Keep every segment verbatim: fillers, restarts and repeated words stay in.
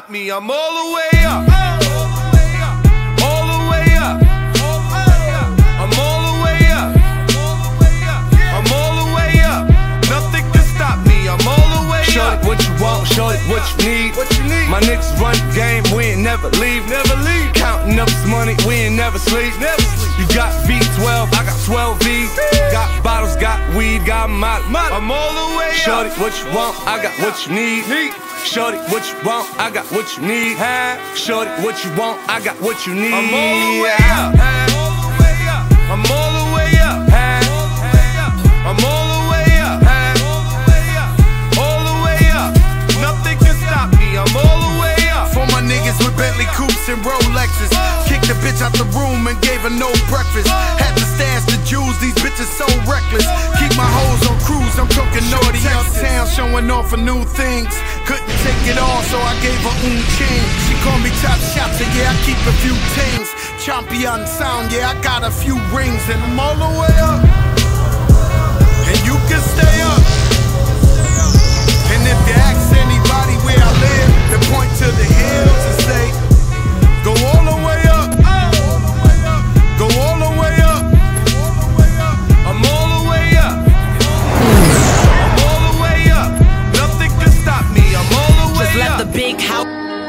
stop me. I'm all the way up. All the way up. I'm all the way up. I'm all the way up. Nothing can stop me. I'm all the way up. Shorty, what you want? Shorty, what you need? What you need? My niggas run the game, we ain't never leave. Never leave. Counting up this money, we ain't never sleep. Never sleep. You got V twelve, I got twelve V. Got bottles, got weed, got molly. I'm all the way up. Shorty, what you want? I got what you need. Need. Shorty, what you want? I got what you need. Shorty, what you want? I got what you need. I'm all the way up. I'm all the way up. I'm all the way up. All the way up. Nothing can stop me. I'm all the way up. For my niggas with Bentley coupes and Rolexes, kicked the bitch out the room and gave her no breakfast. Had to stash the jewels, these bitches so reckless. Keep my hoes on cruise, I'm talking naughty uptown, showing off for new things. Couldn't take it all, so I gave her un king. She called me top shot, so yeah, I keep a few things. Champion sound, yeah, I got a few rings, and I'm all the way up. And you can stay up. And if you ask anybody where I live, they point to the hills and say, go all the way up. Go all the way up. I'm all the way up. I'm all the way up. Nothing can stop me. I'm all the way Just left up. the big house.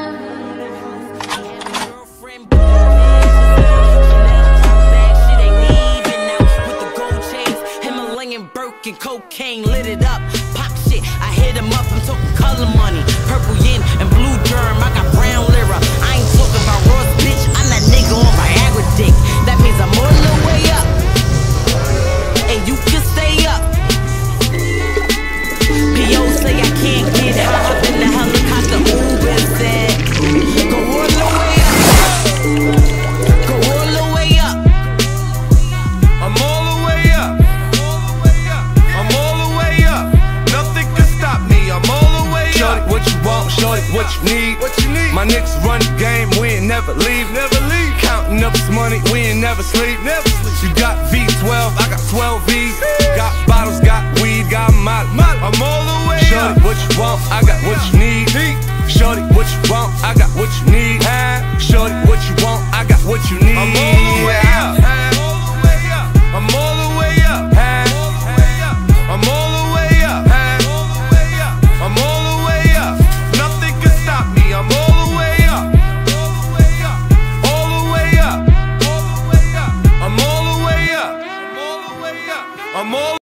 And cocaine lit it up, pop shit, I hit him up, I'm talking color money, purple yin and blue germ, I got brown lira, I ain't talking about Ross, bitch, I'm that nigga on Viagra dick, that means I'm on the way up, and you can stay up. P O say I can't get high up in the helicopter, Uber said, go all the way up, go all the way up. I'm all the way up. I'm all the way up. Nothing can stop me. I'm all the way Shorty, up. what you want? Shorty, what you need? What you need? My niggas run the game, we ain't never leave. Never leave. Counting up this money, we ain't never sleep. Never sleep. You got V twelve, I got twelve V. Got bottles, got weed, got molly. I'm all the way Shorty, up. what you want? I got what you need. Need. Shorty, what you want? I got what you need. Shorty, what you want? I got what you need. I'm all the way up. I'm all the way up. I'm all the way up. I'm all the way up. Nothing can stop me. I'm all the way up. All the way up. I'm all the way up. I'm all